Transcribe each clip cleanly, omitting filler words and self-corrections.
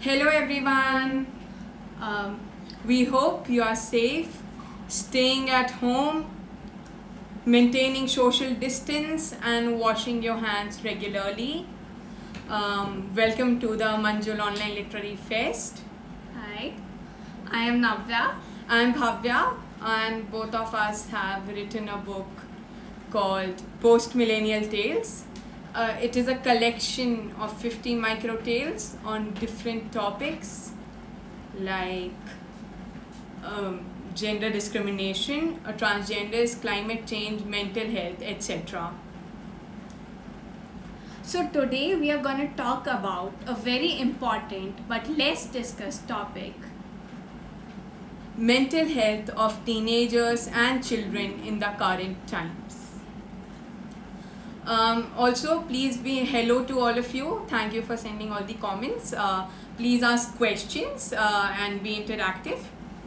Hello everyone. We hope you are safe, staying at home, maintaining social distance and washing your hands regularly. Welcome to the Manjul Online Literary Fest. Hi, I am Navya. I am Bhavya, and both of us have written a book called Post Millennial Tales. It is a collection of 50 micro tales on different topics like gender discrimination, transgenders, climate change, mental health, etc. So today we are going to talk about a very important but less discussed topic. Mental health of teenagers and children in the current times. Also, please be hello to all of you. Thank you for sending all the comments. Please ask questions and be interactive.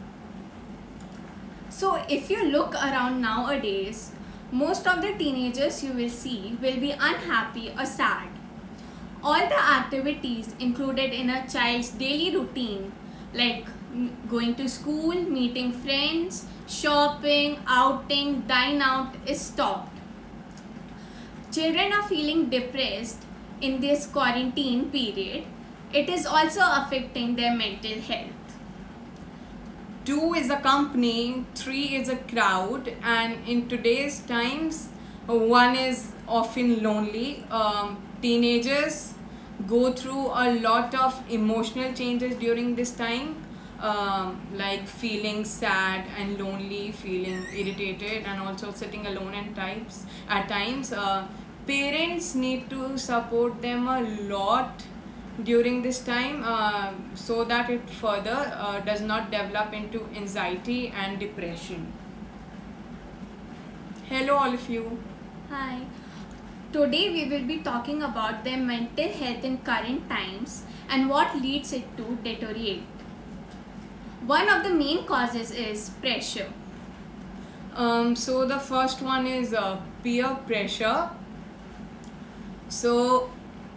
So if you look around nowadays, most of the teenagers you will see will be unhappy or sad. All the activities included in a child's daily routine, like going to school, meeting friends, shopping, outing, dine out, is stopped. Children are feeling depressed in this quarantine period. It is also affecting their mental health. 2 is a company, 3 is a crowd, and in today's times, 1 is often lonely. Teenagers go through a lot of emotional changes during this time, like feeling sad and lonely, feeling irritated, and also sitting alone at times. Parents need to support them a lot during this time so that it further does not develop into anxiety and depression. Hello all of you. Hi. Today we will be talking about their mental health in current times and what leads it to deteriorate. One of the main causes is pressure. So the first one is peer pressure. So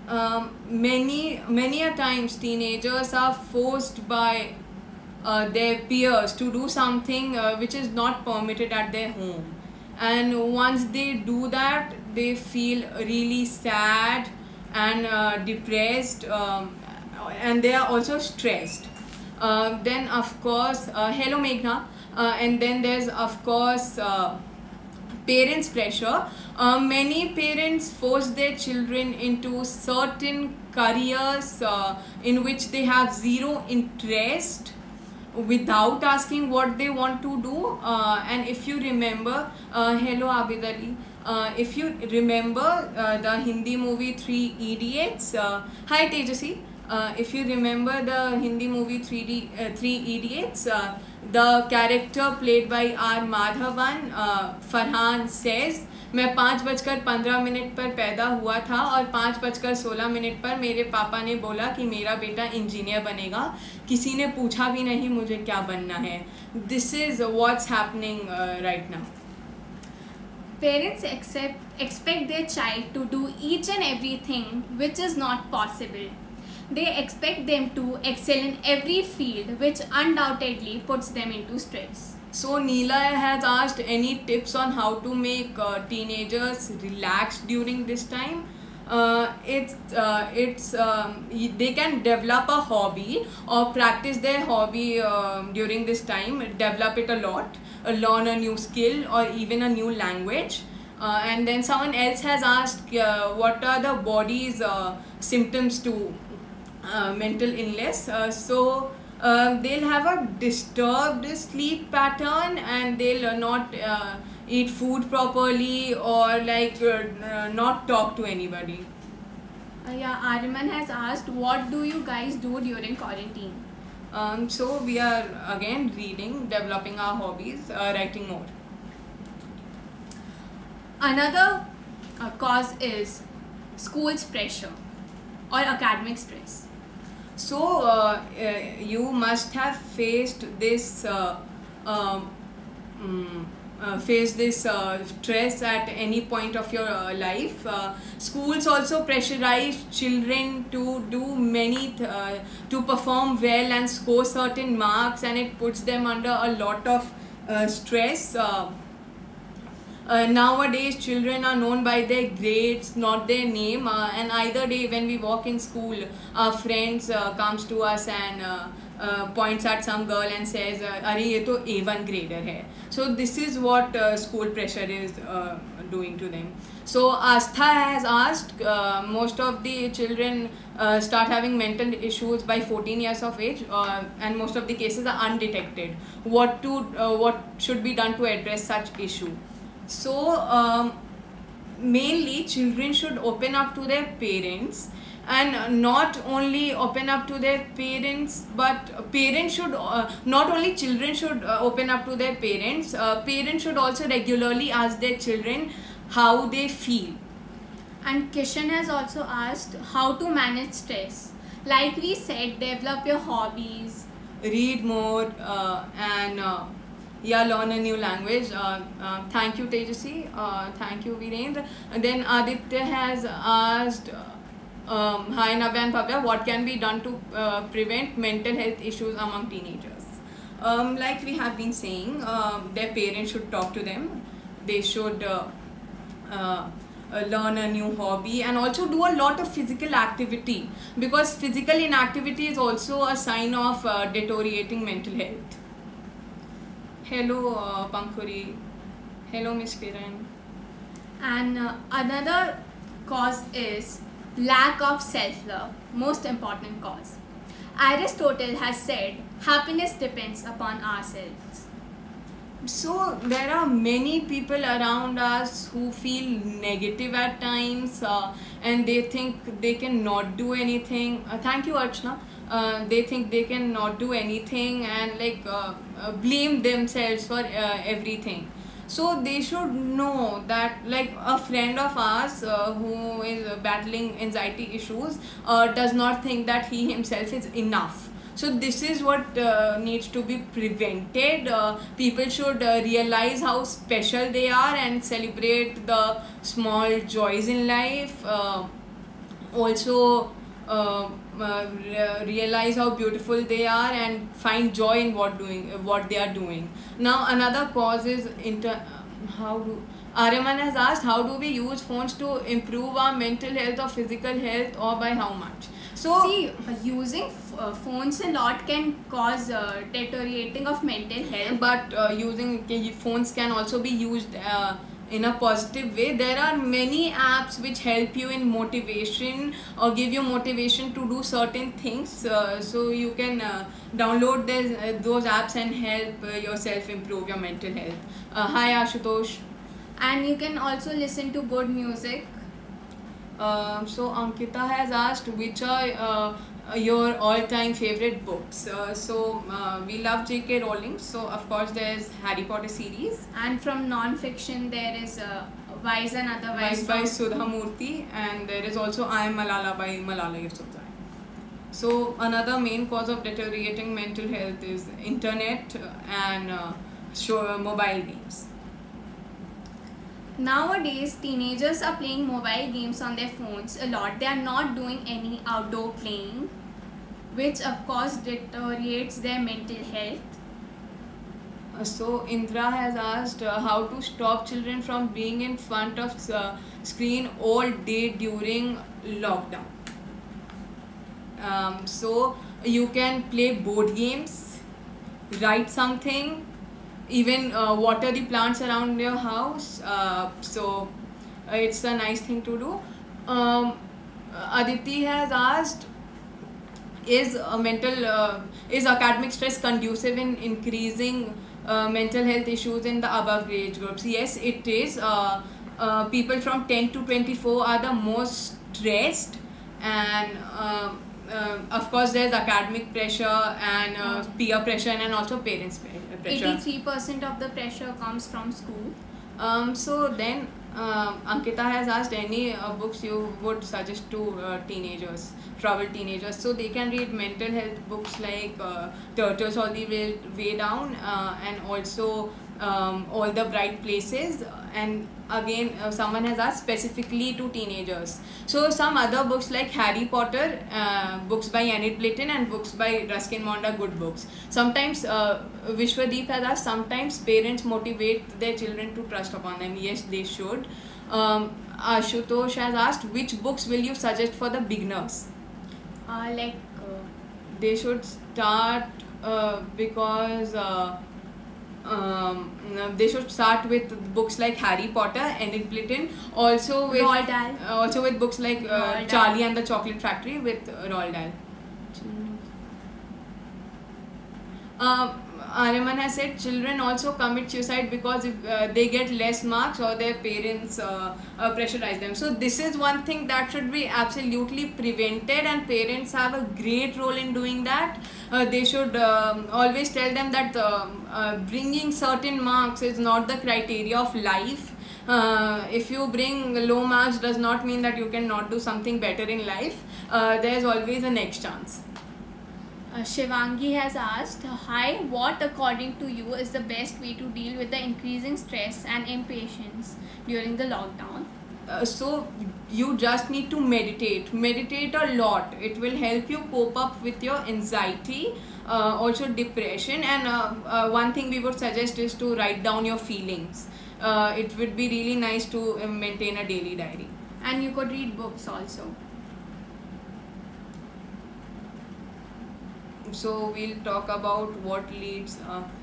many a times teenagers are forced by their peers to do something which is not permitted at their home, and once they do that they feel really sad and depressed, and they are also stressed. Then of course hello Meghna, and then there's of course parents pressure. Many parents force their children into certain careers in which they have zero interest without asking what they want to do. And if you remember, hello Abid Ali, if you remember the Hindi movie Three Idiots, hi Tejasi, if you remember the Hindi movie Three Idiots, the character played by R. Madhavan, Farhan, says, मैं 5:15 पर पैदा हुआ था और 5:16 पर मेरे पापा ने बोला कि मेरा बेटा इंजीनियर बनेगा, किसी ने पूछा भी नहीं मुझे क्या बनना है. This is what's happening right now. Parents expect their child to do each and everything which is not possible. They expect them to excel in every field, which undoubtedly puts them into stress. So Neela has asked any tips on how to make teenagers relax during this time. They can develop a hobby or practice their hobby during this time, develop it a lot, learn a new skill or even a new language. And then someone else has asked what are the body's symptoms to mental illness. So they'll have a disturbed sleep pattern, and they'll not eat food properly or not talk to anybody. Yeah, Arman has asked, what do you guys do during quarantine? So we are again reading, developing our hobbies, writing more. Another cause is school's pressure or academic stress. So you must have faced this face this stress at any point of your life. Schools also pressurize children to do to perform well and score certain marks, and it puts them under a lot of stress. Nowadays children are known by their grades, not their name, and either day when we walk in school, our friends comes to us and points at some girl and says अरे ये तो A1 grader है. So this is what school pressure is doing to them. So Astha has asked, most of the children start having mental issues by 14 years of age, and most of the cases are undetected. What should be done to address such issue? So mainly children should open up to their parents, and not only open up to their parents, but parents should not only children should open up to their parents, parents should also regularly ask their children how they feel. And Kishan has also asked how to manage stress. Like we said, develop your hobbies, read more, and learn a new language. Thank you, Tejasvi. Thank you, Virendra. And then Aditya has asked, hi Navya and Bhavya, what can be done to prevent mental health issues among teenagers? Like we have been saying, their parents should talk to them. They should learn a new hobby, and also do a lot of physical activity, because physical inactivity is also a sign of deteriorating mental health. Hello Pankhuri. Hello Miss Kiran. And another cause is lack of self-love, most important cause. Aristotle has said happiness depends upon ourselves. So there are many people around us who feel negative at times, and they think they cannot do anything. Thank you, Archana. They think they cannot do anything, and blame themselves for everything. So they should know that, like a friend of ours who is battling anxiety issues does not think that he himself is enough. So this is what needs to be prevented. People should realize how special they are and celebrate the small joys in life. Also realize how beautiful they are and find joy in what they are doing. Now another cause is Aryaman has asked, how do we use phones to improve our mental health or physical health, or by how much? So see, using phones a lot can cause deteriorating of mental health, but using phones can also be used in a positive way. There are many apps which help you in motivation or give you motivation to do certain things, so you can download those apps and help yourself improve your mental health. Hi Ashutosh. And you can also listen to good music. So Ankita has asked, which are your all-time favorite books? We love J.K. Rowling, so of course there's Harry Potter series. And from non-fiction there is Wise and Otherwise by Sudha Murthy, and there is also I Am Malala by Malala Yousafzai. So another main cause of deteriorating mental health is internet and mobile games. Nowadays, teenagers are playing mobile games on their phones a lot. They are not doing any outdoor playing, which of course deteriorates their mental health. So Indra has asked how to stop children from being in front of screen all day during lockdown. So you can play board games, write something, even water the plants around your house. So it's a nice thing to do. Aditi has asked, is academic stress conducive in increasing mental health issues in the above age groups? Yes, it is. People from 10 to 24 are the most stressed, and of course there's academic pressure and peer pressure, and also parents pressure. 83% of the pressure comes from school. So then Ankita has asked any books you would suggest to teenagers, troubled teenagers. So they can read mental health books like Turtles All the Way Down, and also all the bright places. And again, someone has asked specifically to teenagers. So some other books like Harry Potter, books by Enid Blyton, and books by Ruskin Bond are good books. Sometimes Vishwadeep has asked, sometimes parents motivate their children to trust upon them. Yes, they should. Ashutosh has asked, which books will you suggest for the beginners? They should start because they should start with books like Harry Potter, Enid Blyton, also with Roald Dahl. Also with books like Charlie and the Chocolate Factory with Roald Dahl. Ariman has said children also commit suicide because if they get less marks or their parents pressurize them. So this is one thing that should be absolutely prevented, and parents have a great role in doing that. They should always tell them that bringing certain marks is not the criteria of life. If you bring low marks does not mean that you cannot do something better in life. There is always a next chance. Shivangi has asked, hi, what according to you is the best way to deal with the increasing stress and impatience during the lockdown? So you just need to meditate a lot. It will help you cope up with your anxiety, also depression, and one thing we would suggest is to write down your feelings. It would be really nice to maintain a daily diary. And you could read books also. So we'll talk about what leads.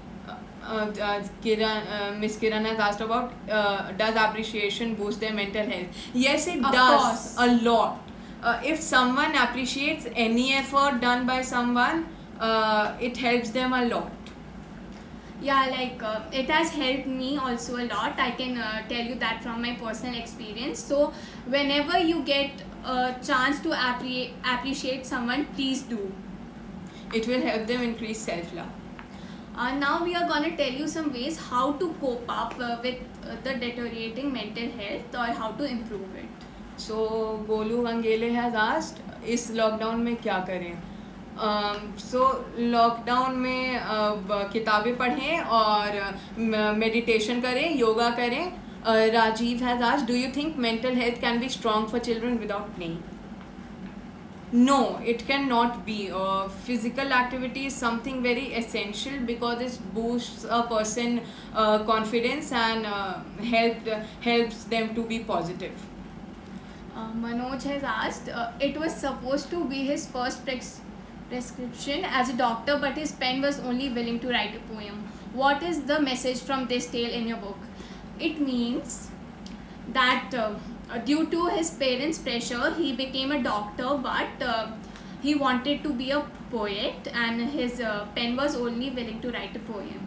Miss Kiran has asked about, does appreciation boost their mental health? Yes, it does. A lot. If someone appreciates any effort done by someone, it helps them a lot. Yeah, it has helped me also a lot. I can tell you that from my personal experience. So whenever you get a chance to appreciate someone, please do. It will help them increase self-love. Now we are going to tell you some ways how to cope up with the deteriorating mental health or how to improve it. So Golu Vangele has asked, इस lockdown में क्या करें? So lockdown में किताबें पढ़ें और meditation करें, योगा करें. Rajiv has asked, do you think mental health can be strong for children without playing? No, it cannot be. Physical activity is something very essential because it boosts a person confidence and helps them to be positive. Manoj has asked, it was supposed to be his first prescription as a doctor, but his pen was only willing to write a poem. What is the message from this tale in your book? It means that due to his parents' pressure, he became a doctor, but he wanted to be a poet, and his pen was only willing to write a poem.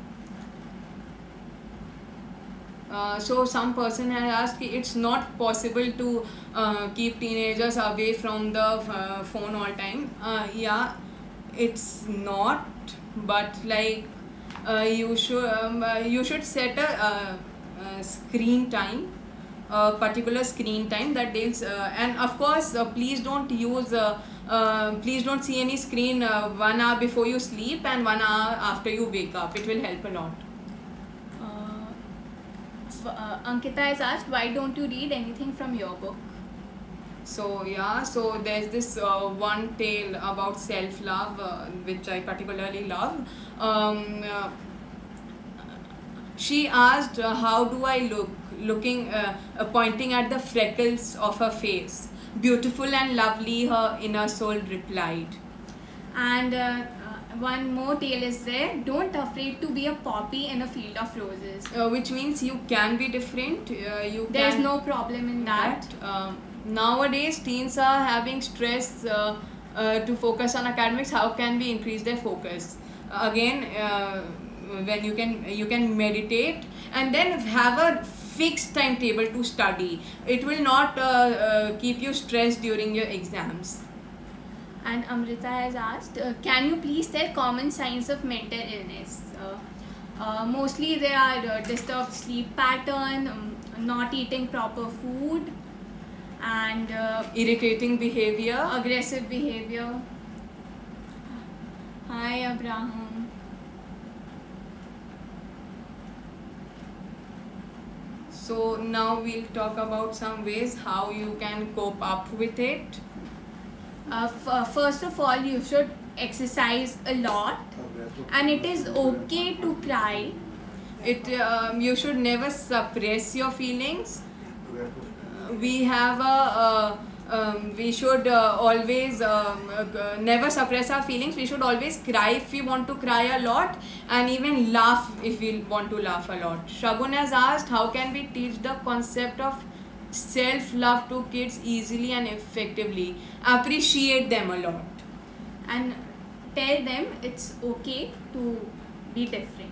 So some person has asked, it's not possible to keep teenagers away from the phone all time. Yeah, it's not, but you should set a screen time, a particular screen time that deals, and of course please don't see any screen 1 hour before you sleep and 1 hour after you wake up. It will help a lot. Ankita has asked, why don't you read anything from your book? So yeah, so there's this one tale about self-love which I particularly love. She asked, how do I look? Pointing at the freckles of her face. Beautiful and lovely, her inner soul replied. And one more tale is there, don't afraid to be a poppy in a field of roses. Which means you can be different. There's no problem in that. Nowadays teens are having stress to focus on academics. How can we increase their focus? Again, when you can meditate and then have a fixed timetable to study. It will not keep you stressed during your exams. And Amrita has asked, can you please tell common signs of mental illness? Mostly they are disturbed sleep pattern, not eating proper food, and irritating behavior, aggressive behavior. Hi Abraham. So now we'll talk about some ways how you can cope up with it. First of all, you should exercise a lot, and it is okay to cry. You should never suppress your feelings. We have a we should always never suppress our feelings. We should always cry if we want to cry a lot, and even laugh if we want to laugh a lot. Shagun has asked, how can we teach the concept of self-love to kids easily and effectively? Appreciate them a lot. And tell them it's okay to be different.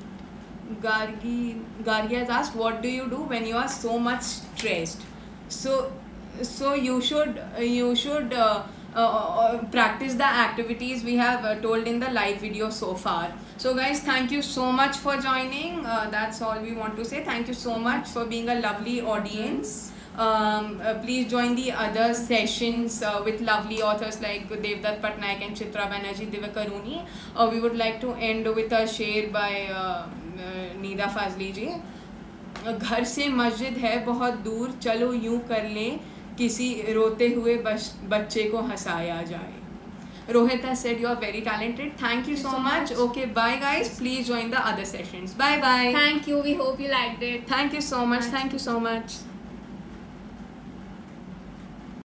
Gargi has asked, what do you do when you are so much stressed? So you should practice the activities we have told in the live video so far. So guys, thank you so much for joining. That's all we want to say. Thank you so much for being a lovely audience. Please join the other sessions with lovely authors like Devdutt Patnaik and Chitra Banerjee Divakaruni. We would like to end with a शेर by नीदा Fazli जी. घर से मस्जिद है बहुत दूर, चलो यूं कर लें किसी रोते हुए बच्चे को हंसाया जाए. Rohit has said you are very talented. Thank you so much. Okay, bye guys. Please join the other sessions. Bye bye. Thank you. We hope you liked it. Thank you so much. Thank you so much.